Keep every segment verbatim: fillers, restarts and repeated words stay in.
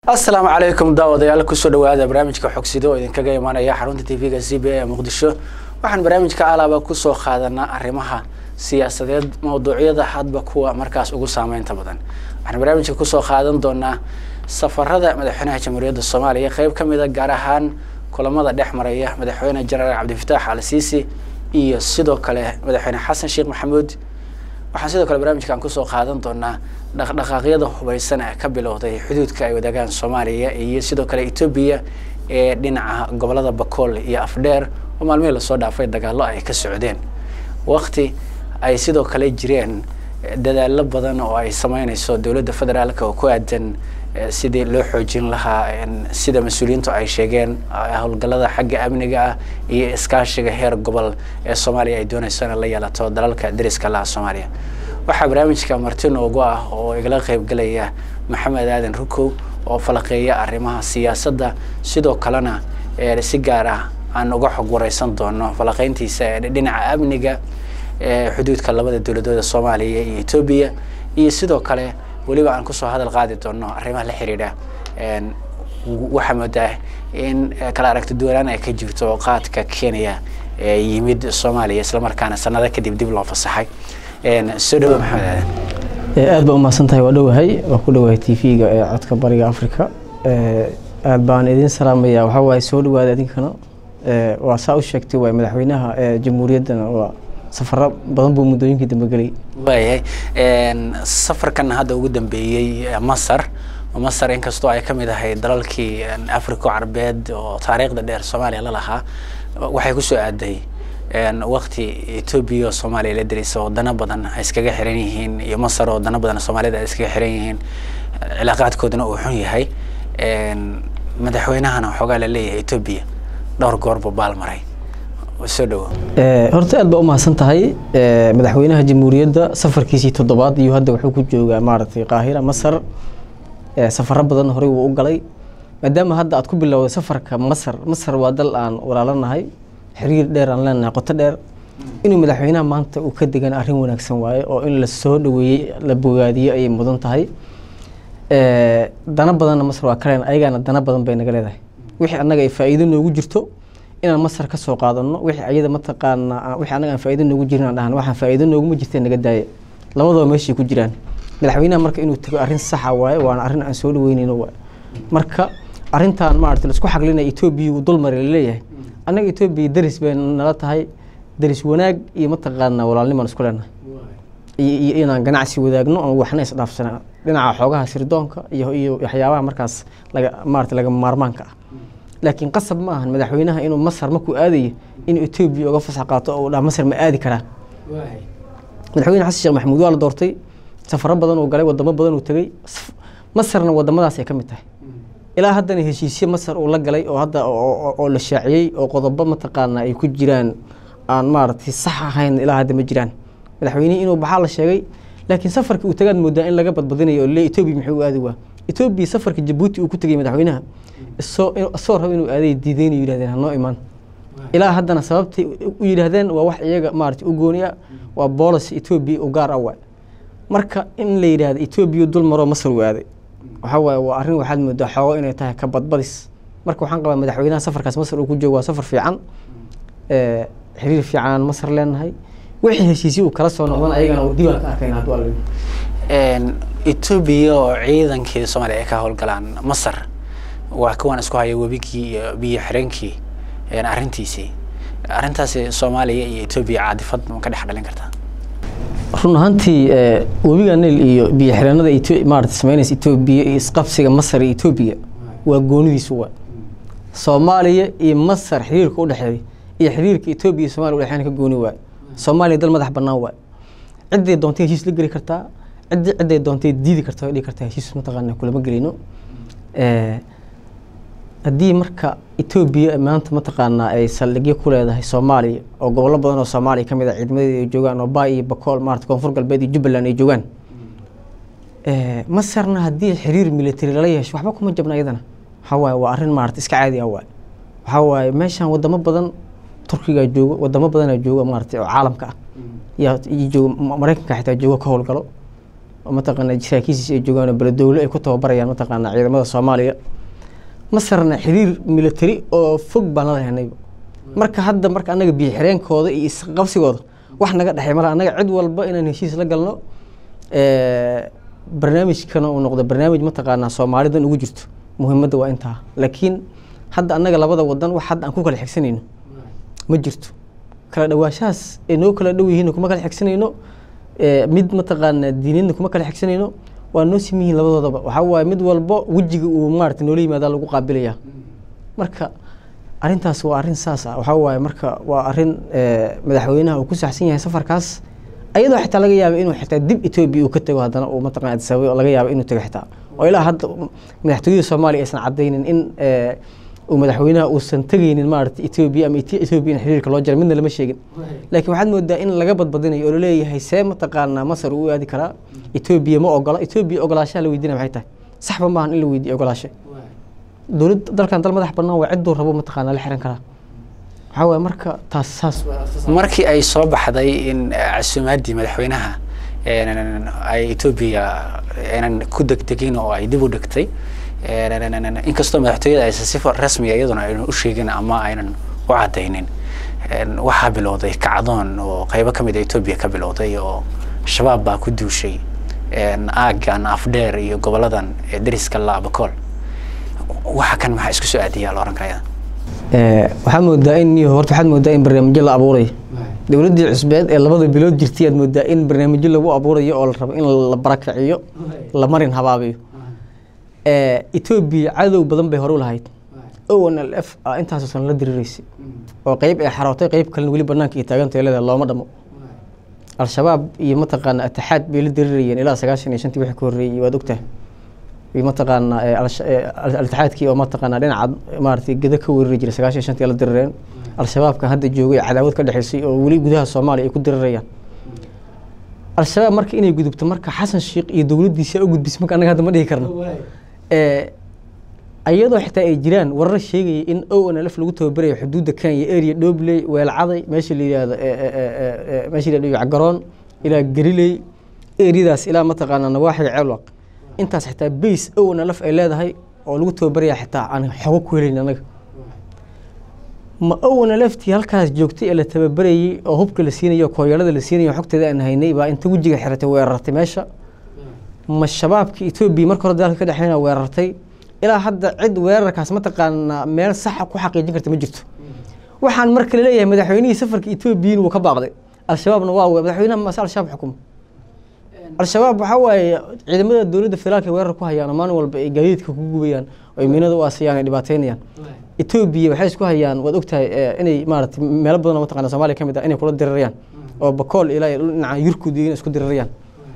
السلام عليكم داودyaal ku soo dhawaada barnaamijka xogsido oo idinkaga imaanaya xarunta T V-ga C B A ee Muqdisho waxaan barnaamijka alaaba ku soo qaadanaa arrimaha siyaasadeed mowduucyada hadba kuwa markaas ugu saameynta badan waxaan barnaamijka ku soo qaadan doonaa safarada madaxweynaha Jamhuuriyadda Soomaaliya qayb kamid ah gaar ahaan kulamada dhexmaraya madaxweyne Jenaraal Cabdifataax Al-Siisi iyo sidoo kale madaxweyne Xasan Sheekh Maxamuud waxaan sidoo kale barnaamijkan ku soo qaadan doonaa dhaqdhaqaaqyada hubeysan ee ka bilowday xuduudka ay wadaagaan Soomaaliya iyo sidoo kale Itoobiya ee dhinaca gobolada Bakool iyo Afdheer oo maalmihii la soo dhaafay dagaalo ay ka socdeen waqti ay sidoo kale jireen dadaalo badan oo ay sameynayso dawladda federaalka oo ku aadan sidii loo xoojin lahaa sida mas'uuliyiintu ay sheegeen howlgallada xagga amniga ah iyo iskaashiga heer gobol ee Soomaaliya ay doonayso in la yeelato dalalka dariska la Soomaaliya waxa barnaamijka Martin ugu ah oo igala qayb galaya Maxamed Aadan Rukow oo falaqeeya arrimaha siyaasadda sidoo kalena ee si gaar ah aan uga xog wareysan doono falaqeyntiisa ee dhinaca amniga ee xuduudka labada dawladood Soomaaliya iyo Itoobiya iyo sidoo kale waliba aan ku soo hadal qaadi doono arrimaha la xiriira een waxa moodaa in kala aragti duwanaan ay ka jirto qaadka Kenya ee yimid Soomaaliya isla markaana sanado kadib dib loo fasaxay een soo dhaw Maxamed aad baa u mahadsantahay waa dhawahay waa ku dhawahay T V-ga ee codka bariga Afrika ee aad baan idin salaamaya waxa way soo dhawaad idinkana ee waa saa u sheegtay way madaxweynaha ee jamhuuriyadda waa safar badan buu muddooyinkii dambe galay waayay een safarkan hadda ugu dambeeyay Masar Masar in kasto ay kamid ahay dalalkii Afrika Carabeed oo taariikhda dheer Soomaaliya la lahaa waxay ku soo aaday een waqti Itoobiya Soomaaliya la dirisay wadana badan ay iskaga xiran yihiin iyo Masar oo wadana badan Soomaalida ay iskaga xiran yihiin cilaaqaadkooduna uu xun yahay een madaxweynahana xogaa la leeyahay Itoobiya dhowr goor baal maray soo dhaw ee horta aad baa u mahadsantahay ee madaxweynaha jamhuuriyadda safarkiisii toddobaad iyo hadda wuxuu ku joogaa maartay Qaahira Masar ee safar badan hore uu u galay maadaama hadda aad ku bilowday safarka Masar Masar waa dal aan walaalanahay xiriir dheer aan leenahay qoto dheer inuu madaxweynaha maanta uu ka degan arrin wanaagsan waaye oo in la soo dhaweeyay la bogaadiyo ay mudan tahay ee dana badan Masar waa kaleen ayagana dana badan bay naga leedahay wixii anaga ay faa'iido noogu jirto inaan Masar ka soo qaadano wixii ayada ma taqaana wixii anaga aan faa'iido noogu jirnaan dhahan waxaan faa'iido noogu ma jirtay naga daayay labadaba meeshii ku jiraan madaxweynaha marka inuu tago arrin sax ah waaye waa arrin aan soo dhaweynayno waa marka arrintan ma aragtay isku xaqlinay Itoobiya uu dul maray leeyahay anaga Itoobiya daris bay nala tahay daris wanaag iyo ma taqaana walaalnimo isku leenahay iyo inaan ganacsi wadaagno oo waxna is dhaafsanaa dhinaca xogaha sirdoonka iyo iyo waxyaabaha markaas laga maartay laga maarmaanka ah laakiin qasab ma ahan madaxweynaha inuu Masar markuu aadayo in Itoobiya uga fasax qaato oo dhaa Masar ma aadi karaa waay madaxweyne Xasan Sheekh Maxamuud waa la doortay safar badan oo galay wadamo badan oo tagay Masarna wadamadaas ay kamid tahay ilaa haddana heshiisyo Masar oo la galay oo hadda oo la shaaciyay oo qodobo ma taqaana ay ku jiraan aan maartay sax ahayn ilaa hadda ma jiraan madaxweynaha inuu baxaa la sheegay laakiin safarkii uu tagad moodaa in laga badbadinayo oo Itoobiya muxuu aadi waa Itoobiya safarka Djibouti uu ku tagay madaxweynaha soo soo rabo inuu aaday diideen yiraahdeen hanoo iman ilaa haddana sababtii u yiraahdeen waa wax iyaga maartay u gooniya waa policy Itoobiya u gaar ah marka in la yiraahdo Itoobiya dul maro Masar u aaday waxa way waa arrin waxaad moodaa xoogo inay tahay ka badbadis marka waxaan qabaa madaxweynaha safarkaas Masar uu ku joogo waa safar fiican ee xiriir fiican Masar leenahay wixii heshiisii uu kala soo noqdan ayagana uu dib ka arkayna hadda waa een Itoobiya oo ciidankii Soomaaliya ka howlgalaan Masar waa kuwan isku haya wabigii iyo biyo xireenkii een arrintiisii arrintaasi Soomaaliya iyo Itoobiya caadifad ma ka dhex dhalin kartaa run ahaantii ee wabiga Nile iyo biyo xireenada Itoobiya maartay sameynaysa Itoobiya iyo isqabsiga Masar iyo Itoobiya waa goonidiisu waa Soomaaliya iyo Masar xiriirka u dhaxeeyay iyo xiriirka Itoobiya iyo Soomaaliya u dhaxeeyay ka gooni waa Soomaaliya dal madax banaan waa cidii doontay heshiis la gali kartaa cidii cidii doontay diidi kartaa dhigi kartaa heshiis ma taqaana kulama galino ee haddii marka Itoobiya maanta ma taqaana ay saldhigyo ku leedahay Soomaaliya oo gobollo badan oo Soomaaliya kamid ah ciidamada ay joogaan oo Baay iyo Bakool maartay Koonfur Galbeed iyo Jubbaland ay joogaan ee Masarna haddii xiriir military la yeesho waxba kuma jabna iyadana waxa waaye waa arrin maartay iska caadi ah waxa waaye meeshan wadamo badan Turkiga joogo wadamo badan ay joogo maartay oo caalamka ah ya joogo Mareykanka xitaa joogo ka howlgalo mataqaanaa saraakiishiisa ay joogaan oo beledowle ay ku tababarayaan mataqaanaa ciidamada Soomaaliya Masarna xiriir military oo fog baan la leeyahay marka hadda marka anaga biyo xireenkooda iyo isqabsigooda wax naga dhaxay mala anaga cid walba inaan heshiis la galno ee barnaamijkana uu noqdo barnaamij mataqaanaa Soomaalidan ugu jirto muhiimadda waa intaa laakiin hadda anaga labada wadan wax hadda aan ku kala xigsanayno ma jirto kala dhawaashaas ee noo kala dhow yihiin kuma kala xigsanayno ee mid mataqaanaa diinina kuma kala xigsanayno waa noo simihiin labadoodaba waxa waay mid walba wajiga uu maartay nool yimaada lagu qaabilaya marka arintaas waa arin saas ah waxa waay marka waa arin madaxweynaha uu ku saxsan yahay safarkaas ayadoo xitaa laga yaabo inuu xitaa dib Ethiopia uu ka tago hadana uu mataqaanaa sabab laga yaabo inuu tago xitaa oo ilaa hadda madaxtooyada Soomaaliya aysan cadeynin in uu madaxweynaha uu san tagaynin maartay Ethiopia ama Ethiopia xiriirka loo jaray midna lama sheegin laakiin waxaad moodaa in laga badbadinayo oo leeyahay see mataqaanaa Masar uu aadi karaa Ethiopia ma ogola Ethiopia ogolaashaha la weydiinay maxay tahay sax ma maahan in la weydiiyo ogolaasho dawladda dalkan dal madax bannaan waa cid uu rabo mataqaanaa la xiran karaa waxa way marka taas saas markii ay soo baxday in casuumaadii madaxweynaha ay Ethiopia inaan ku degdegin oo ay dib u dhigtay inkastoo madaxtooyada ay si rasmi ah iyaduna aynu u sheegin ama aynan u cadeynin waxa bilowday kacdoon oo qaybo kamid ah Ethiopia ka bilowday oo shabaab baa ku duushay aagan afdheer iyo goboladan dariska la Bakool waxa kan maxaa isku soo aadiyay la oran karaa ee waxa moodaa in iyo horta waxa moodaa in barnaamij la abuuray dawladda cusbeed ee labada bilood jirtay aad moodaa in barnaamij lagu abuurayo oo la rabo in la barakaciyo la marin habaabiyo ee Ethiopia cadow badan bay hore u lahayd O N L F intaas oo san la diriirisay oo qayb ay xarootay qayb kale wali banaanka ay taagantay leedahay looma dhamo al-shabaab iyo mataqaanaa ataxaad bay la diriirayeen ilaa sagaashan iyo shan wixii ka horeeyay waad ogtahay iyo mataqaanaa al-ataxaadkii oo mataqaanaa dhinaca maartay gada ka weerari jiray sagaashan iyo shan la diriireen al-shabaabka hadda joogay cadaawad ka dhaxaysay oo wali gudaha Soomaaliya ay ku diriirayaan al-shabaab marka inay gudubto marka Xasan Sheekh iyo dawladdiisa u gudbisay marka anaga hadda ma dhihi karno ee ayadoo xitaa ay jiraan warar sheegay in O N L F lagu tababaray xuduudda Kenya area Dobley weelcaday meesha la yiraahdo ee meesha la dhigo garoon ila Gariley areadaas ila mataqaanaa nawaaxi Ceelwaq intaas xitaa base O N L F ay leedahay oo lagu tababaray xitaa aan xogo ku helin anaga ma O N L F tii halkaas joogtay ee la tababarayay oo hubka la siinayo kooyalada la siinayo xogteeda aan haynay baa inta wajiga xiratay weerartay meesha ma shabaabka Ethiopia markii hore dalka ka dhaxayna weerartay ilaa hadda cid weerarkaas mataqaanaa meel sax ku xaqiijin karta ma jirto waxaan marka leeyahay madaxweynaha safarka Ethiopia uu ka baaqday al-shabaabna waa madaxweynaha ma al-shabaab xukumo al-shabaab waxa way ciidamada dawladda federaalka weerar ku hayaan maalin walba ay gaadiidka ku gubayaan oo miinada u aasayaan dhibaateynayaan Ethiopia waxay isku hayaan wad ogtahay inay maartay meel badan mataqaanaa Soomaaliya kamid ah inay kula dirirayaan oo Bakool ilaa dhinaca Yurkudiina isku dirirayaan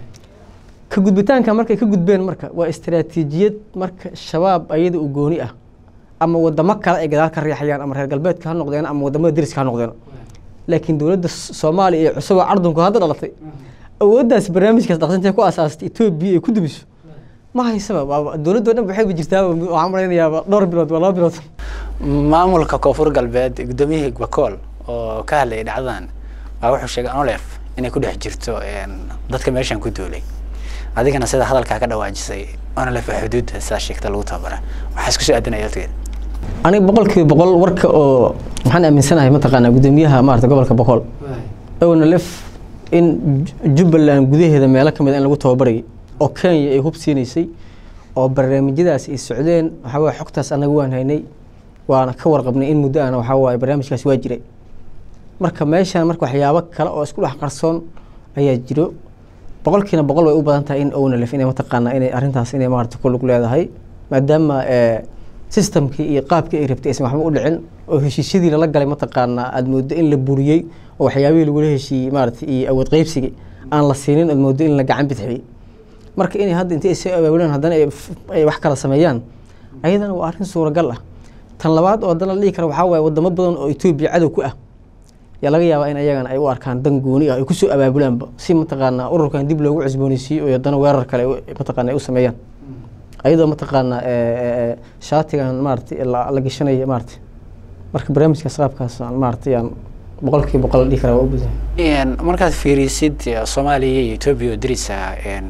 ka gudbitaanka markay ka gudbeen marka waa istiraatiijiyad marka shabaab ayada u gooni ah ama wadamo kale ay gadaal ka riixayaan ama reer galbeedka ha noqdeen ama wadamada dariska ha noqdeen laakiin dawladda Soomaaliya ee cusub ardunku hadda dhalatay awooddaas barnaamijkaas dhaqanteed ku asaastay Ethiopia ay ku dubiso ma haysaba dawladda dhan waxay jirtaa waxaan maraynayaa dhowr bilood wala bilood maamulka koonfur galbeed gudoomiyaha Bakool oo ka hadlay dhacdan waa wuxuu sheegay O N L F inay ku dhex jirto dadka meeshan ku duulay adigana sida hadalka ka dhawaajisay O N L F xuduudda sida sheegta lagu tabara waxa isku soo aadinaya tii aniga boqolkiiba boqol warka oo waxaan aaminsanahay mataqaanaa gudoomiyaha maarta gobolka Bakool O N L F in Jubbaland gudaheeda meelo kamid in lagu tababaray oo Kenya ay hub siineysay oo barnaamijyadaas ay socdeen waxa way xogtaas anagu waan haynay waana ka warqabnay in muddo aan waxa way barnaamijkaas waa jiray marka meeshan marka waxyaabo kale oo isku dhex qarsoon ayaa jiro boqolkiina boqol way u badan tahay in O N L F inay mataqaanaa inay arintaas inay maartay ku lug leedahay maadaama ee systemkii iyo qaabkii ay rabtay isma waxba u dhicin oo heshiisyadii la galay mataqaanaa aad moodo in la buriyay oo waxyaabihii lagu heshiiyay maartay iyo awood qaybsiga aan la siinin aad moodo in la gacan bidixiyay marka inay hadda intay soo abaabulaan haddana ay wax kala sameeyaan ayadana waa arrin suuragal ah tan labaad oo haddana la dhihi karo waxaa waaye wadamo badan oo Ethiopia cadow ku ah yaa laga yaabaa in ayagana ay u arkaan dan gooni ah ay ku soo abaabulaanba si mataqaanaa ururkan dib loogu cusboonaysiiyo oo haddana weerar kale mataqaanaa ay u sameeyaan ayadoo mataqaanaa ee shaatigan maartay la gashanayo maartay marka barnaamijka saabkaas maartay aan boqolkiiba boqol dhihi karaa waa u badan een markaad fiirisid Soomaaliya iyo Ethiopia dirisa een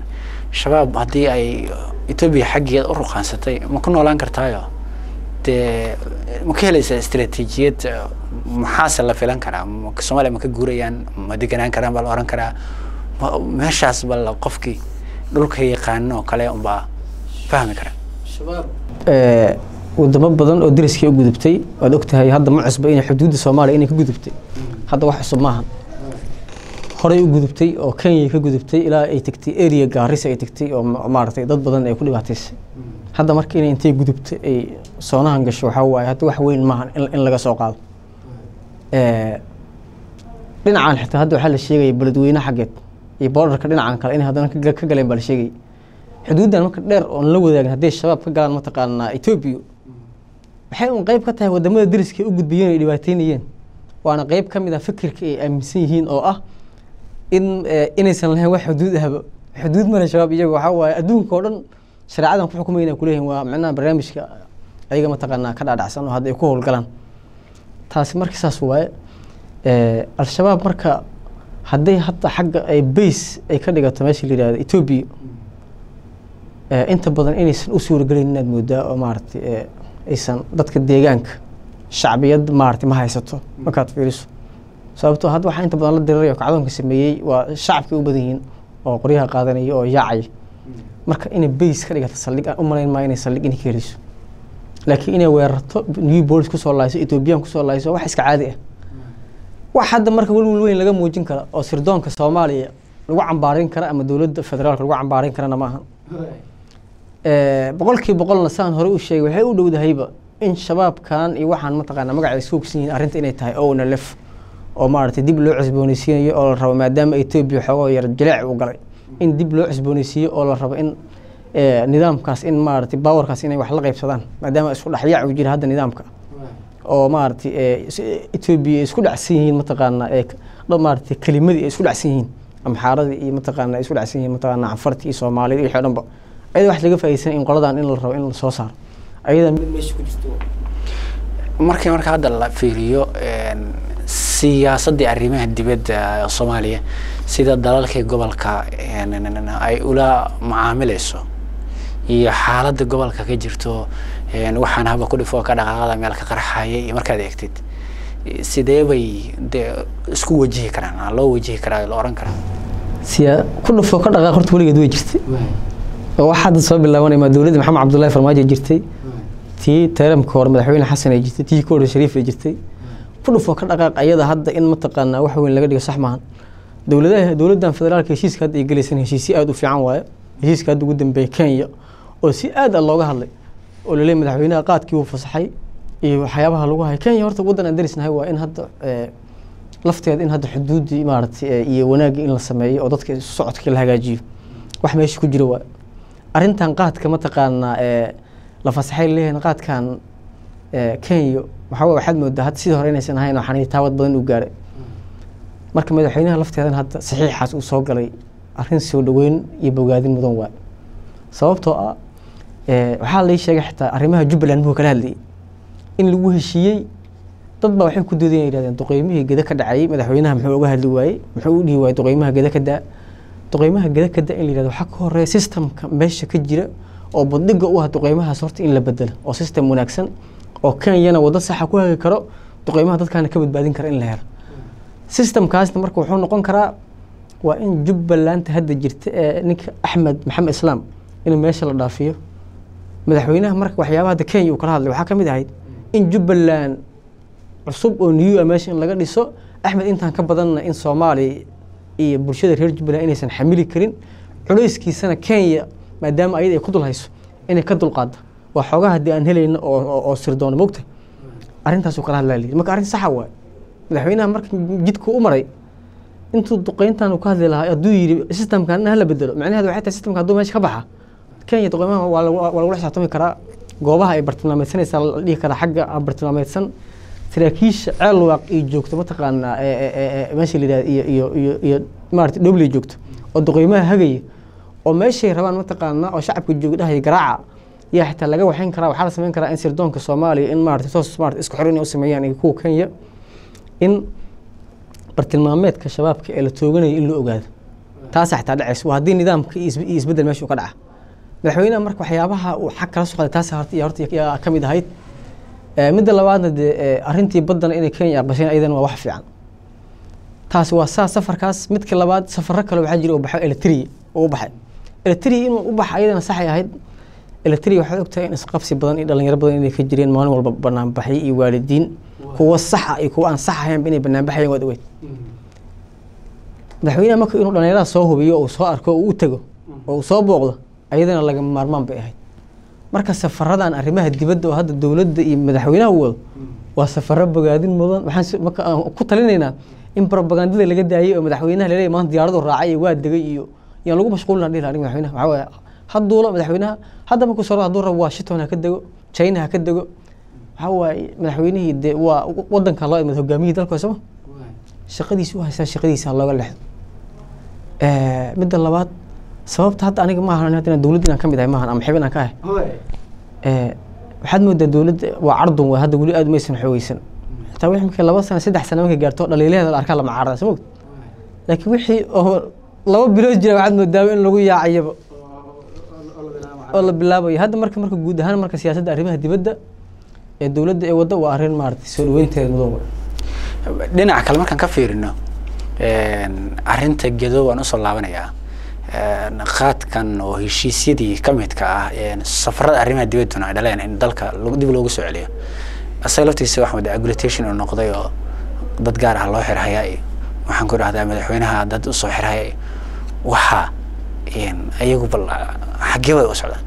shabaab haddii ay Ethiopia xaggeeda u ruqaansatay ma ku noolaan kartaayo dee ma ka helaysaa istiraatiijiyad maxaa la filan karaa Soomaaliya ma ka guurayaan ma deganaan karaan bal oran karaa meeshaas bal qofkii dhulka yaqaan oo kale un baa fahmi kara shabaab ee wadamo badan oo dariskii u gudubtay waad ogtahay hadda ma cusba in xuduudda Soomaaliya inay ka gudubtay hadda wax cusub maahan horay u gudubtay oo Kenya ka gudubtay ilaa ay tagtay area Garissa ay tagtay oo maartay dad badan ay ku dhibaataysay hadda markii inay intay gudubtay ay soonahan gasho waxa waay hadda wax weyn maahan in laga soo qaado ee dhinacan xitaa hadda waxa la sheegay beledweyne xageed iyo borderka dhinacan kale in hadana ka galeen bal sheegay xuduudan marka dheer oo la wadaagin haddii shabaab ka galaan ma taqaanaa Ethiopia waxay un qayb ka tahay wadamada dariska u gudbiyeen ay dhibaateynayeen waana qayb ka mid ah fikirka ay aaminsan yihiin oo ah in inaysan lahayn wax xuduud ah xuduud ma leh shabaab iyagu waxa waay adduunka oo dhan shariicadan ku xukumayna ku leeyahay waa macnaha barnaamijka ayaga ma taqaanaa ka dhaadhacsan oo hadda ay ku howlgalaan taasi markii saas waay ee al-shabaab marka hadday hadda xagga ay base ay ka dhigato meesha la yiraahdo Ethiopia ee inta badan inaysan u suuragelin inaad moodaa oo maartay ee aysan dadka deegaanka shacbiyad maartay ma haysato markaad fiiriso sababtoo hadda waxa inta badan la dirirayo kacdoonka sameeyay waa shacabkii u badan yihiin oo qoryaha qaadanaya oo yaacay marka inay base ka dhigato saldhig u maleyn ma inay saldhig in keliso laakiin inay weerarto new balls ku soo laayso Ethiopian ku soo laayso wax iska caadi ah wax hadda marka walwal weyn laga muujin karo oo sirdoonka Soomaaliya lagu cambaarin kara ama dawladda federaalka lagu cambaarin karana ma aha ee boqolkiiba boqol saan hore u sheegay waxay u dhowdahayba in shabaabkan iyo waxaan ma taqaana magaceeda isku ogsiin arrinta inay tahay O N L F oo maartay dib loo cusboonaysiinayo oo la rabo maadaama Ethiopia xogo yar jilaac u galay in dib loo cusboonaysiiyo oo la rabo in ee nidaamkaas in maartay powerkaas inay wax la qaybsadaan maadaama isku dhaxyaac u jira hadda nidaamka oo maartay Ethiopia isku dhacsan yihiin ma taqaana ee maartay kalimadii isku dhacsan yihiin ama xaaradii iyo ma taqaana isku dhacsan yihiin ma taqaana Anfartii iyo Soomaalida iyo xidhanba ayada wax laga faa'iideysan in qoladan in la rabo in la soo saaro ayada mid meesha ku jirto markii marka hadda la fiiriyo een siyaasadda arrimaha dibadda Soomaaliya sida dalalka gobolka ay ula macaamilayso iyo xaaladda gobolka ka jirto een waxaan haba ku dhifo ka dhaqaaqada meel ka qarxayay markaad eegtid sidee bay isku wajihi karaan loo wajihi karaa loo oran karaa siya ku dhifo ka dhaqaaq horta waligeed way jirtay oo waxa soo bilaabanay ma dawladda Maxamed Cabdullaahi Farmaajo jirtay tii taramka hore madaxweyne Xasan ay jirtay tii koor Shariif ay jirtay ku dhufo ka dhaqaaq ayada hadda in ma taqaana wax weyn laga dhigo sax maahan dawladaha dawladdan federaalka heshiiska hadda ay galaysan heshiisi aad u fiican waaye heshiiska hadda ugu dambeeyay Kenya oo si aad ah looga hadlay oo la leeyahay madaxweynaha qaadkii uu fasaxay iyo waxyaabaha lagu hay Kenya horta wadan aan darisnahay waa in hadda lafteed in hadda xuduudii maartay iyo wanaagii in la sameeyo oo dadka socodka la hagaajiyo wax meesha ku jira waa arintan qaadka ma taqaana ee la fasaxay leeyahay qaadkan ee Kenya waxa waxaad moodaa had sidoo hore inaysan ahayn oo xaniin taawad badan u gaaray marka madaxweynaha lafteedan hadda saxiixaas uu soo galay arrin soo dhaweyn iyo bogaadin mudan waa sababtoo ah ee waxa la sheegay xitaa arrimaha Jubbaland uu kala hadlay in lagu heshiiyay dad ba waxay ku doodeen yiraahdeen duqeymihii gada ka dhacay madaxweynaha muxuu uga hadli waayay muxuu u dhigi waayay duqeymaha gada ka daa duqeymaha gada ka daa in la yiraahdo waxa ka horeeya systemka meesha ka jira oo badhiga u ah duqeymahaas horta in la bedelo oo system wanaagsan oo Kenya wada sax ku hagi karo duqeymaha dadkana ka badbaadin kara in la helo systemkaasna marka wuxuu noqon karaa waa in Jubbaland hadda jirta ee ninka Axmed Maxamed Islaam in meesha la dhaafiyo madaxweynaha marka waxyaabaha hadda Kenya uu kala hadlay waxa kamid ahayd in Jubbaland cusub oo new meesha in laga dhiso Axmed intaan ka badanna in Soomaaliya iyo bulshada reer Jubbaland inaysan xamili karin culayskiisana Kenya maadaama ayada ay ku dul hayso inay ka dul qaado waa xogaha hadii aan helayno oo oo sirdoon moogta arintaas uu kala hadlay marka arin sax ah waa madaxweynaha marka jidku u maray intuu duqeyntan uu ka hadlay lahaa aduu yiri systemkan la bedelo macnaheedu waxay tahay systemka aduu meesha ka baxa Kenya duqeymaha waa lagu xisaabtami karaa goobaha ay bartilmaameedsanaysa la dhigi kara xagga bartilmaameedsan saraakiisha ceelwaaq iyo joogto ma taqaana ee meesha la iyo iyo iyo iyo maartay double joogto oo duqeymaha hagay oo meeshay rabaan ma taqaana oo shacabka joogdahay garaaca yaa xitaa laga waxayn karaa waxa la sameyn karaa in sirdoonka Soomaaliya in maartay soo smart isku xiran oo sameeyaan ay ku Kenya in bartilmaameedka shabaabka ee la tooganay in la ogaado taas xataa dhacayso waa haddii nidaamka iyo isbedel meesha ka dhaca madaxweynaha marka waxyaabaha uu xaq kala socday taas horta iyo horta yaa ka mid ahayd midda labaadna dee arrintii baddana inay Kenya aqbasheen ayadana waa wax fiican taas waa saa safarkaas midka labaad safarro kale waxaa jira oo baxay Eritrea oo baxay Eritrea inuu u baxay ayadana sax ay ahayd Eritrea waxay ogtahay in isqabsi badan iyo dhalinyaro badan inay ka jireen maalin walba banaan baxay iyo waalidiin kuwa sax ah iyo kuwa aan sax ahayn inay banaan baxayeen wada weyd madaxweynaha marka inuu dhalinyarada soo hubiyo oo soo arko oo u tago oo uu soo booqdo ayadana laga maarmaan bay ahayd marka safaradan arrimaha dibadda oo hadda dawladda iyo madaxweynaha wado waa safarro bogaadin mudan waxaan marka ku talinaynaa in propagandada laga daayay oo madaxweynaha la leeyahay maanta diyaaradu raacay waa degay iyo yaan lagu mashquulina dhil aniga madaxweynaha waxa weeye hadduu la madaxweynaha hadda markuu soo hadduu rabo Washington ha ka dego China ha ka dego waxa weeye madaxweynihii de waa wadanka loo imid hogaamiyay dalka soo shaqadiisu waa haysan shaqadiisa looga leexdo ee midda labaad sababta hadda aniga ma ahan hadda dawladda ka mid ahay ma ahan ama xibin aan ka ahay ee waxaad moodaa dawladda waa ardun waa hadda wali aad ma aysan xoogaysan taa wixii markay laba sano saddex sano markay gaarto dhaliilaheeda la arkaa lama caarada soo laakiin wixii oo laba bilood jira waxaad moodaa in lagu yaacayaba oo la bilaabayo hadda marka marka guud ahaan marka siyaasadda arrimaha dibadda ee dawladda ee wadda waa arrin maartay soo dhaweynteeda madooba dhinaca kale markaan ka fiirino een arrinta gedo waan u soo laabanayaa een qaadkan oo heshiisyadii ka midka ah een safarada arrimaha dibadda ay dhaleen in dalka dib loogu soo celiyo asaga laftiisa wax wada agglutation oo noqday oo dad gaar ah loo xirxayay waxaan ku raahdaa madaxweynaha dad u soo xirxayay waxa een ayagu bal xagee way u socdaan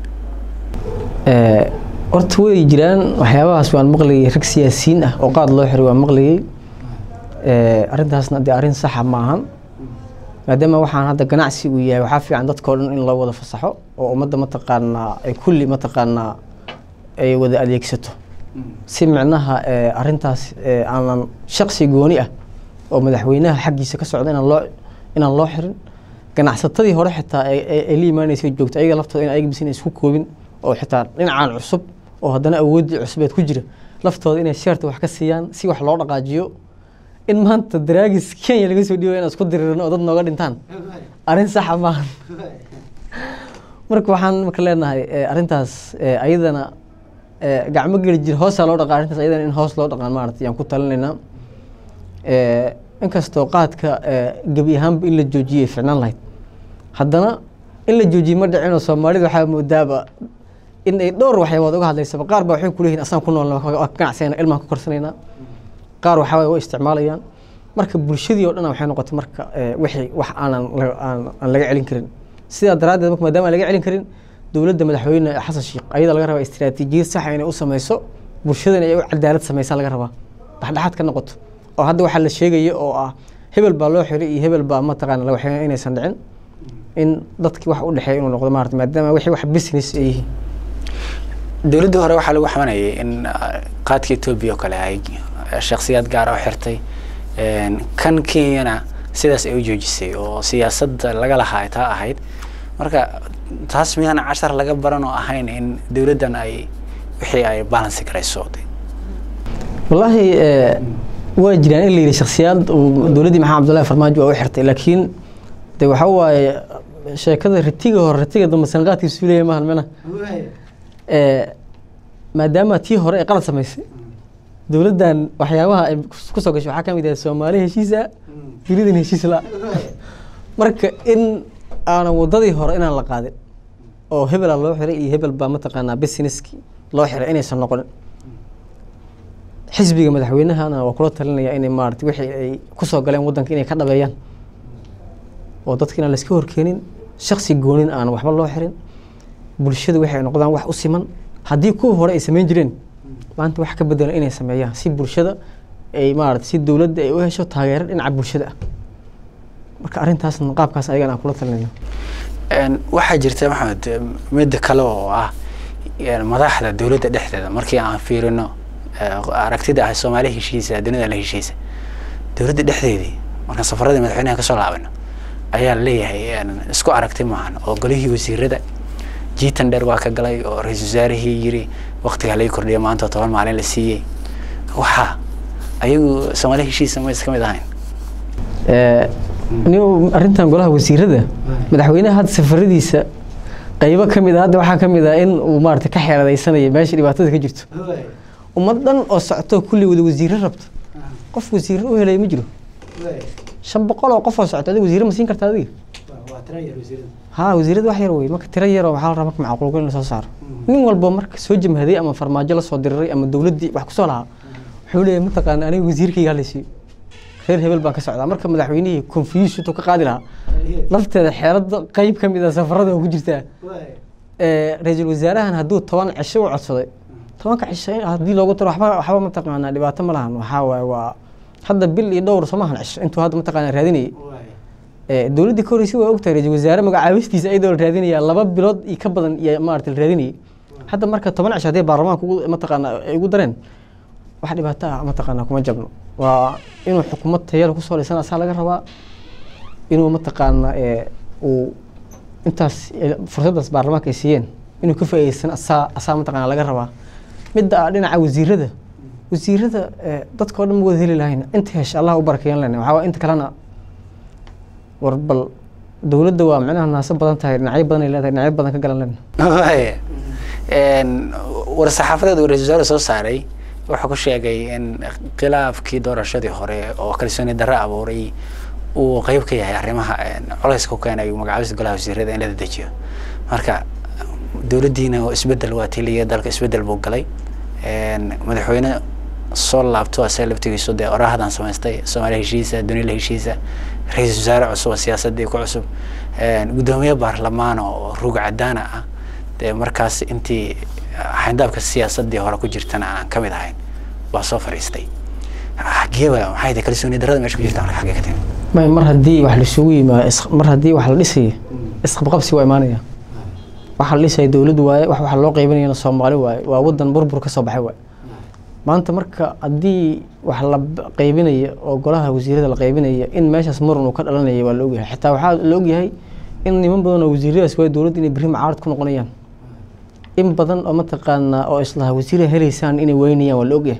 ee horta way jiraan waxyaabahaas waan maqlayay rag siyaasiyiin ah oo qaad loo xiray waan maqlayay ee arrintaasna de arrin sax ma ahan maadaama waxaan hadda ganacsi u yahay waxa fiican dadka oo dhan in la wada fasaxo oo ummadda ma taqaanaa ay kulli ma taqaanaa ay wada adeegsato si macnaha ee arrintaas ee aan shakhsi gooni ah oo madaxweynaha xaqiisa ka socda inaan loo inaan loo xirin ganacsatadii hore xitaa ay liimaanaysa joogta ayaga laftooda in ay business isku koobin oo xitaa dhinacaan cusub oo haddana awoodii cusbeed ku jira laftooda inay sheerta wax ka siiyaan si wax loo dhaqaajiyo in maanta daraagis Kenya laga soo dhiibo in isku dirirno oo dad nooga dhintaan arrin sax ma aha marka waxaan marka leenahay arrintaas ayadana gacmo gali jir hoos loo dhaqaa arrintaas ayadana in hoos loo dhaqaan maartay aan ku talinaynaa ee inkastoo qaadka gabi ahaan in la joojiyay ficnaan lahayd haddana in la joojiyo ma dhicin oo Soomaalidu waxa moodaaba in ay dhowr waxyaabo uga hadlayso qaar baa waxay ku leeyihiin asaan ku noolna ganacsiga ilmaha ku korsanayna qaar waxa way isticmaalayaan marka bulshadii oo dhan waxay noqotay marka wixii wax aanan aan laga celin karin sida daraadeed marka maadaama laga celin karin dawladda madaxweyne Xasan Sheekh ayada laga rabaa istiraatiijiyad sax ah inay u sameeyso bulshadana ay u cadaalad sameeysan laga rabaa dhaxdhaxad ka noqoto oo hadda waxa la sheegayo oo ah hebel baa loo xiray iyo hebel baa ma taqaan la waxay inaysan dhicin in dadkii wax u dhaxeeyo inuu noqdo maartay maadaama wixii wax business ay dawladda hore waxa lagu xamanayay in qaadka Itoobiya kale ay shakhsiyaad gaar ah xirtay een kan Kenya sidaas ay u joojisay oo siyaasadda laga lahaa taa ahayd marka taas miyana cashar laga baran oo ahayn in dawladdan ay wixii ay balance garayso wallahi ee waa jiraan in la yiri shakhsiyaad dawladda Maxamed Abdullaahi Farmaajo oo xirtay laakiin de waxa waaye sheekada ritiga hore ritiga dama sanqaadkii suuleeyay ma halmana ee maadaama tii hore ay qalad samaysay dawladdan waxyaabaha ay ku soo gashay waxa kamid ah Soomaaliya heshiisa dawladdan heshiis la marka in aan wadadii hore inaan la qaadin oo hebel loo xiray iyo hebel baa ma taqaanaa businesski loo xiray inaysan noqon xisbiga madaxweynahana waa kula talinaya inay maartay wixii ay ku soo galeen wadanka inay ka dhabeeyaan oo dadkina la iska horkeenin shakhsi goonin aan waxba loo xirin bulshada waxay noqdaan wax u siman haddii kuwa hore ay sameyn jireen maanta wax ka bedelan inay sameeyaan si bulshada ay maartay si dawladda ay u hesho taageero dhinaca bulshada ah marka arrintaasna qaabkaas ayagana kula talinayno een waxa jirta Maxamed mid kale oo ah madaxda dawladda dhexdeeda markii aan fiirino aragtida ah Soomaaliya heshiisa dunida la heshiisa dawladda dhexdeedii marka safarada madaxweynaha ka soo laabano ayaa leeyahay isku aragti maahan oo golihii wasiirada jiitan dheer waa ka galay oo ra'iisul wasaarihii yiri waqtiga la kordhiyay maanta toban maalin la siiyay waxa ayagu Soomaaliya heshiisa ma iska mid ahayn ee niyo arrintan golaha wasiirada madaxweynaha hadda safaradiisa qaybo kamid ah hadda waxaa kamid ah in uu maartay ka xeeladaysanaya meesha dhibaatada ka jirto ummadan oo socto kulli wada wasiiro rabto qof wasiir u helay ma jiro shan boqol oo qof oo socto adiga wasiir ma siin kartaa adiga waa tira yar wasiirada ha wasiirada wax yar way marka tira yar waxa la rabaa macquul in la soo saaro nin walba marka soo jimhaday ama farmaajo la soo diray ama dawladii wax ku soo lahaa wuxuu leeyahay mataqaan aniga wasiirkayga halisi reer hebel baan ka socdaa marka madaxweynihii confuse intuu ka qaadi lahaa lafteeda xeelada qayb ka mid ah safarada ku jirta ee ra'iisul wasaarahan hadduu toban cisho u codsaday tobanka cisho haddii loogu tiro waxba waxba mataqaanaa dhibaato ma lahan waxaa waaye waa hadda bil iyo dhowr samahan cisho intuu hadda mataqaanaa raadinayay ee dawladda kooreysi waa ogtahay ra'iisul wasaare magacaabistiisa ay dawlad raadinaya laba bilood iyo ka badan iyo maartay raadinayay hadda marka toban cisho hadii baarlamaanka ugu mataqaanaa ay ugu dareen wax dhibaato ah mataqaanaa kuma jabno waa inuu xukuumad tayada ku soo leesan asaa laga rabaa inuu mataqaanaa ee uu intaas fursadaas baarlamaanka ay siiyeen inuu ka faa'iideysan asaa asaa mataqaanaa laga rabaa midda dhinaca wasiirada wasiirada dadka oo dhan ma wada heli lahayn inta heesh Allah u barakeeyo lana waxa inta kalena warbal dawladda waa macnaha naasab badan tahay dhinacyo badan ay leedahay dhinacyo badan ka galan lana een war saxaafadeed oo ra'iisul wasaare soo saaray waxa ku sheegay in khilaafkii doorashadii hore oo kalsooni darro abuuray uu qayb ka yahay arrimaha culays ku keenay magacaabista golaha wasiirada in la dejiyo marka dawladdiina oo isbedel waa tiliya dalka isbedel buu galay een madaxweyne soo laabto asay laftigiisu de orahadan samaystay Soomaaliya heshiisa dunida heshiisa ra'iisul wasaare cusub siyaasadii ku cusub een gudoomiye baarlamaan oo ruug cadaan ah de markaas intii xandaabka siyaasadii hore ku jirtana aan kamid ahayn waa soo fariistay xageeba waxay kalsooni darrada meesha ku jirta marka xagee ka timid ma mar hadii wax la isugu yimaado mar hadii wax la dhisay isqabqabsi waa imaanaya waxa la dhisay dawladdu waaye wax wax loo qaybinayo Soomaali waaye waa wadan burbur ka soo baxay waaye maanta marka hadii wax la qaybinayo oo golaha wasiirada la qaybinayo in meeshaas muran uu ka dhalanayo waa la ogyahay xitaa waxa la ogyahay in niman badan oo wasiiradaas way dawladda inay bari mucaarad ku noqonayaan in badan oo mataqaanaa oo islaha wasiirada heleysaan inay weynayaan waa la ogyahay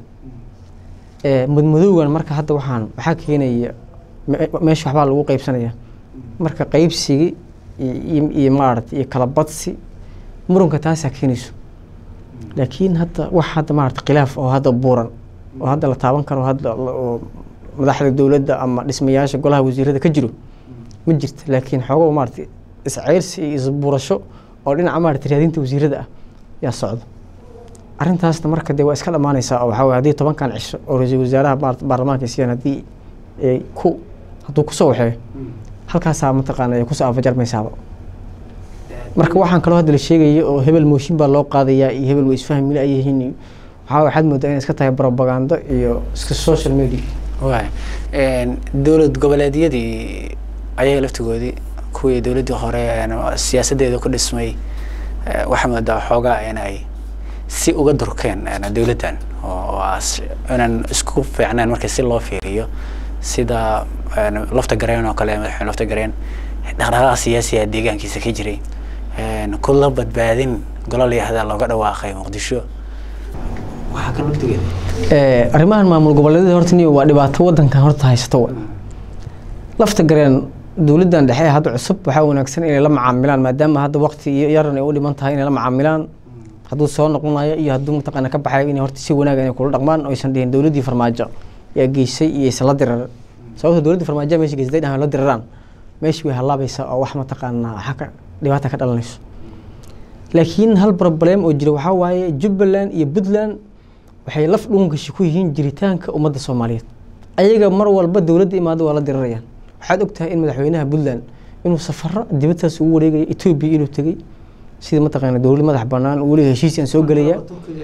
ee mudmadowgan marka hadda waxaan waxa keenaya meesha waxba lagu qaybsanaya marka qaybsigi iyo maarad iyo kala badsi muranka taas keenayso laakiin hadda wax hadda maarad khilaaf oo hadda buuran oo hadda la taaban karo hadda madaxda dawladda ama dhismayaasha golaha wasiirada ka jiro ma jirto laakiin xogo maarad isceyrsi iyo isbuurasho oo dhinaca maarad raadinta wasiirada ah yaa socdo arrintaasna marka de waa iska dhamaanaysaa oo waxa hadii toban kan cisho oo ra'iisul wasaaraha baarlamaanka siiyaan hadii ay ku haduu ku soo waxay halkaas ma taqaanay ku soo afajarmaysaa marka waxaan kala hadal sheegay oo hebel mooshin baa loo qaadayaa iyo hebel way isfahmi leeyihiin waxa waxaad moodaa in iska tahay propaganda iyo iska social media waa een dawlad goboleedyadii ayay laftigoodii kuwii dawladda hore siyaasadeeda ku dhismay waxa moodaa xoogaa inay si uga durkeen dawladdan oo aanan isku fiicnaan marka si loo fiiriyo sida lafta gareen oo kale madaxweyne lafta gareen dhaqdhaqaaq siyaasi ah deegaankiisa ka jiray een kullu badbaadin golol yahda looga dhawaaqay Muqdisho waxa ka lugtay ee arrimahan maamul goboleedyada horta niyo waa dhibaato wadankan horta haysto lafta gareen dawladdan dhexe hadda cusub waxa wanaagsan inay la macaamilaan maadaama hadda waqti yaran ay u dhiman tahay inay la macaamilaan hadduu soo noqonayo iyo hadduu mataqaana ka baxay inay horta si wanaag ah kula dhaqmaan oo aysan dhihin dawladdii farmaajo yaa geysay iyo isla dirar sababta dawladda farmaajo meesha geysay dhahan la diraraan meeshii way halaabaysa oo wax mataqaana xaka dhibaato ka dhalanayso laakiin hal problem oo jira waxa waaye Jubbaland iyo Puntland waxay laf dhungashi ku yihiin jiritaanka ummadda Soomaaliyeed ayaga mar walba dawladda imaado waa la dirarayaan waxaad ogtahay in madaxweynaha Puntland inuu safar dibaddaas ugu wareegay Ethiopia inuu tagay sida mataqaana dawlad madax banaan uu leeyahay heshiis soo galaya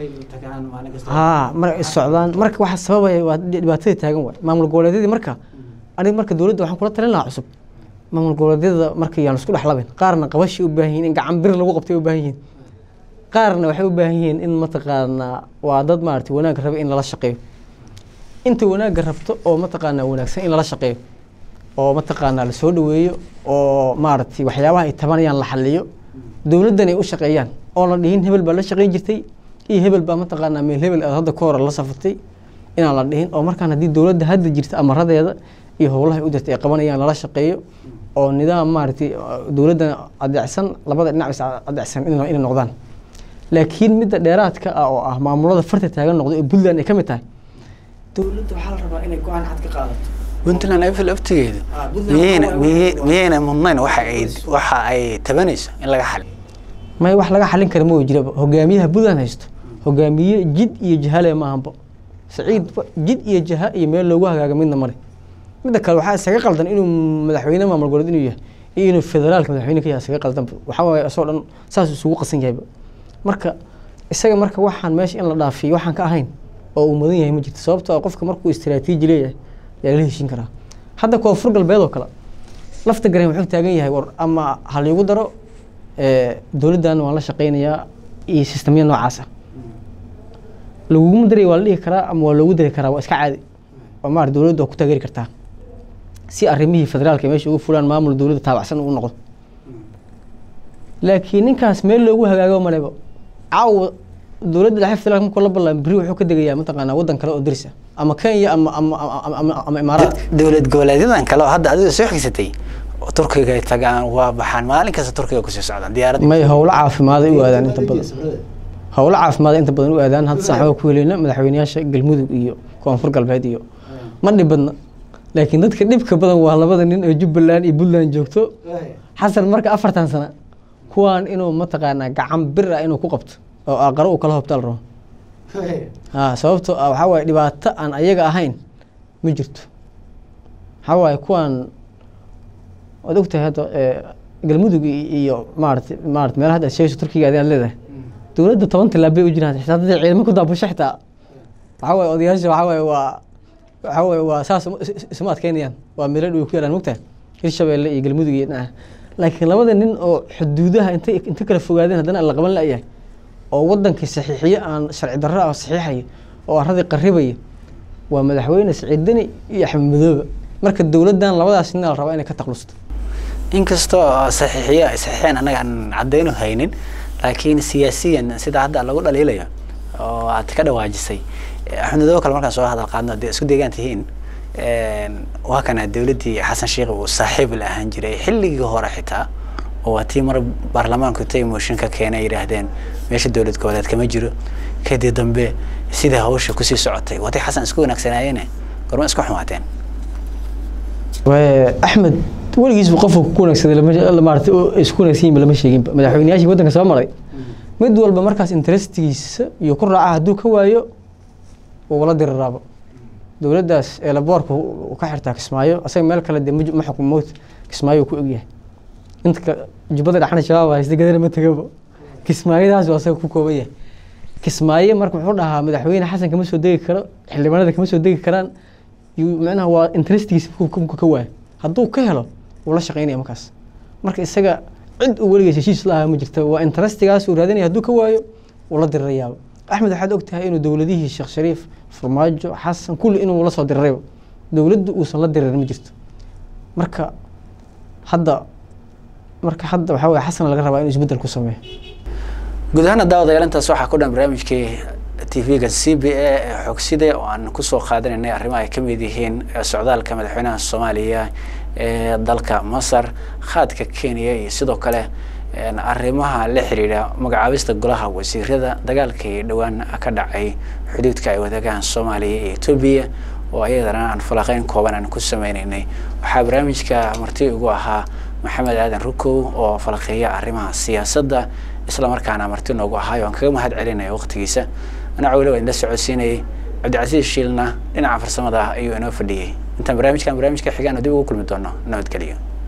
ha mar socdaan marka waxa sababay waa dhibaatada taagan way maamul goboleedyada marka aniga marka dawladda waxaan kula talin lahaa cusub maamul goboleedyada marka yaan isku dhaxlaben qaarna qabashi u baahan yihiin in gacan bir lagu qabtay u baahan yihiin qaarna waxay u baahan yihiin in mataqaana waa dad maartay wanaag raba in la shaqeeyo inta wanaag rabto oo mataqaana wanaagsan in la shaqeeyo oo mataqaana la soo dhaweeyo oo maartay waxyaabaha ay tabanayaan la xalliyo dawladdan ay u shaqeeyaan oo la dhihin hebel baa la shaqeyn jirtay iyo hebel baa mataqaana meel hebel hadda ka hor la safatay inaan la dhihin oo markaan haddii dowladda hadda jirta amaradeeda iyo howlaha u jirta ay qabanayaan lala shaqeeyo oo nidaam maaragtay dowladdan adeecsan labada dhinac is adeecsan inay noqdaan laakiin midda dheeraadka ah oo ah maamulada farta taagan noqdo ee Puntland ay ka mid tahay dowladda waxaa la rabaa inay go'aan cad ka qaadato Puntland ay filaftigeedu miyayna miyayna mudnayn waxa ay waxa ay tabanayso in laga xalin may wax laga xalin karo ma jiro hogaamiyaha Puntland haysto hogaamiye jid iyo jahale ma ahanba Saciid jid iyo jaha iyo meel loogu hagaaga midna mare midda kale waxaa isaga qaldan inuu madaxweyne maamul goboleed inuu yahay iyo inuu federaalka madaxweyne ka yahay isaga qaldan waxa waaye asoo dhan saas isugu qasan yahay marka isaga marka waxaan meesha in la dhaafiyo waxaan ka ahayn oo uu mudan yahay ma jirto sababtoo ah qofka markuu istiraatiiji leeyahay yaa la heshin karaa hadda koonfur galbeed oo kale lafta gareen wuxuu taagan yahay war ama hal igu daro ee dowladdan waan la shaqeynayaa iyo sistemyo noocaas ah lagu daray waa la dhihi karaa ama waa loogu dari karaa waa iska caadi oo maar dowladda ku taageeri kartaa si arrimihii federaalka meesha ugu fulaan maamul dowladda taabacsan uu noqdo laakiin ninkaas meel loogu hagaago malebo caaw dowladda dhexe federaalka markuu la ballan bari wuxuu ka degayaa mataqaanaa waddan kale oo daris ah ama Kenya ama ama ama ama Imaaraat dowlad goboleedyadan kale oo hadda adiga soo xigsatay Turkiga ay tagaan waa baxaan maalin kasta Turkiga ku soo socdaan diyaarad may howlo caafimaad ay u aadaan inta badan howlo caafimaad inta badan u aadaan hadda saxo ku helina madaxweynayaasha galmudug iyo koonfur galbeed iyo ma dhibadna laakiin dadka dhibka badan waa labada nin oo Jubbaland iyo Puntland joogto xasan marka afartan sano kuwaan inuu mataqaanaa gacan bir ah inuu ku qabto oo aqaro uu kala hobtaal rabo ha sababtoo ah waxa way dhibaato aan ayaga ahayn ma jirto waxa way kuwaan wad ogtahay hadda galmudug iyo maartay maartay meel hadda sheeyso Turkiga aad leedahay dowladda toban talaabay u jiraan xitaa dadka ciidamada ku daabasho xitaa waxa way odayaasha waxa way waa waxa way waa saas isma adkeynayaan waa meel dhow ku yaraan mugtahay Hirshabeelle iyo galmudug iyo dhinaca laakiin labada nin oo xuduudaha inta inta kala fogaadeen hadana la qaban laayahay oo wadanka saxiixiye aan sharci darro ah saxiixay oo arradii qarribay waa madaxweyne Saciid Dani iyo Axmed Madoobe marka dowladdan labadaas nin la rabo inay ka taqlusto inkastoo saxiixiye saxiixan anaga aan cadeyno haynin laakiin siyaasiyan sida hadda lagu dhaliilayo oo aad ka dhawaajisay Axmed Madoobe kale markaan soo hadal qaadno dee isku deegaan tihiin een waa kana dowladii Xasan Sheekh oo saaxiib la ahaan jiray xilligii hore xitaa oo tii mar baarlamaanku tay motion ka keenay yiraahdeen meesha dowlad goboleed kama jiro kadib dambe sida hawsha ku sii socotay waday Xasan isku wanaagsanayeen gorma isku xumaateen waa Axmed waligiis qofku ku wanaagsaday lama maartay oo isku wanaagsan lama sheegin madaxweynayaasha wadanka soo maray mid walba markaas interestigiisa iyo ku raaca haduu ka waayo oo wala dirraabo dowladdaas ee laboorka ka xirtaa Kismaayo asaga meel kale de ma xukumo Kismaayo ku ogyahay inta jubada dhaxna shabaab ay isdagaalada ma tagabo Kismaayadaas waa asaga ku koobaya Kismaayo marka wuxuu dhahaa madaxweyne Xasan kama soo degi karo xildhibaanada kama soo degi karaan macnaha waa interestigiisa ku ka waayo haduu ka helo wala shaqeynaya markaas marka isaga cid uu waligiis heshiis lahaa ma jirto waa interestigaas uu raadinaya haduu ka waayo wala dirrayaa Axmed waxaad ogtahay inuu dowladihii Sheekh Shariif Farmaajo Xasan kulli inuu la soo diray dowladdu uu san la diray ma jirto marka hadda marka hadda waxa way Xasan laga rabaa inuu isbedel ku sameeyo gudaha daawadayaasha waxa ku dhan barnaamijkii T V-ga C B A xogside oo aan ku soo qaadanay arrimaha ay kamid yihiin socdaalka madaxweynaha Soomaaliya ee dalka Masar khadka Kenya iyo sidoo kale arrimaha la xiriira magacaabista golaha wasiirada dagaalkii dhawaan ka dhacay xuduudka ay wadaagaan Soomaaliya iyo Itoobiya oo ayadana aan falaqeyn kooban aan ku sameeynay waxa barnaamijka martii ugu ahaa Maxamed Aadan Rukow oo falaqeeya arrimaha siyaasadda isla markaana martii noogu ahaa oo kaga mahad celinay waqtigiisa ana cawlo in la socodsiinay Cabdicasiis Shiilna dhinaca farsamada ayuu inoo fadhiyay inta barnaamijkan barnaamijka xigaan dib ugu kulmi doono nabadgeliyo